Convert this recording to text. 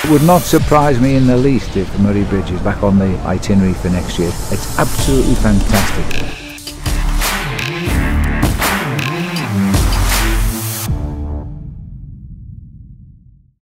It would not surprise me in the least if Murray Bridge is back on the itinerary for next year. It's absolutely fantastic.